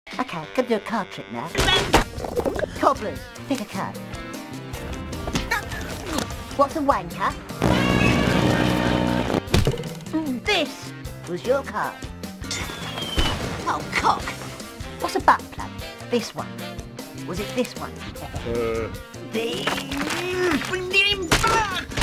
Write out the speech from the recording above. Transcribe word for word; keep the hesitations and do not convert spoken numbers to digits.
Okay, gonna do a card trick now. Cobblers, pick a card. What's a wanker? Mm, this was your card. Oh, cock. What's a butt plug? This one. Was it this one? Uh... The...